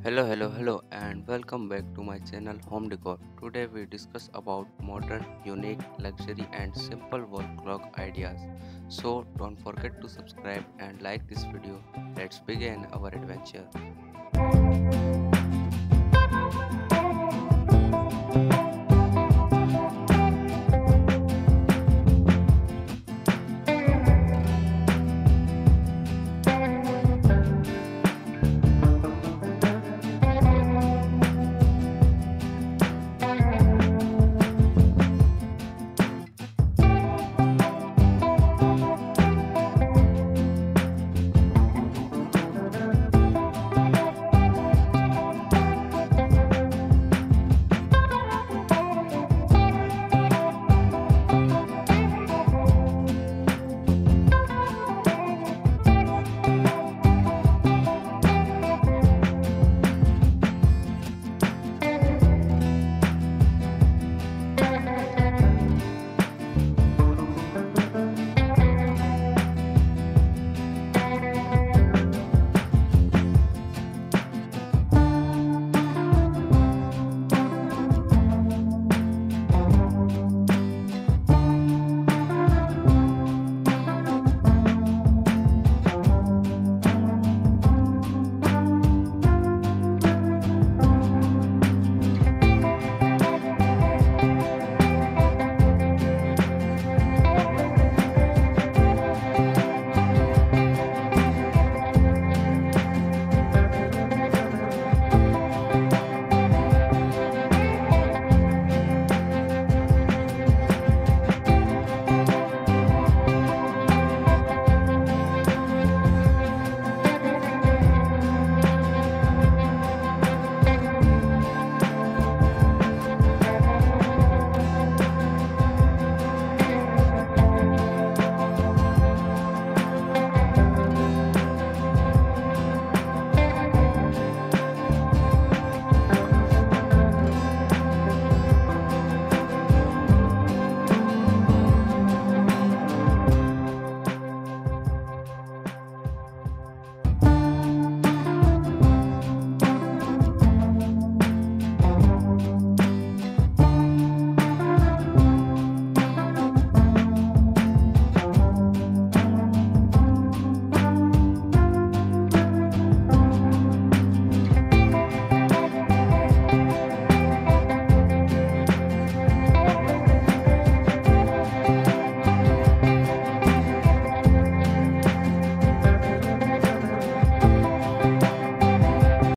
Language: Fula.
Hello, and welcome back to my channel Home Decor. Today we discuss about modern, unique, luxury, and simple wall clock ideas. So don't forget to subscribe and like this video. Let's begin our adventure.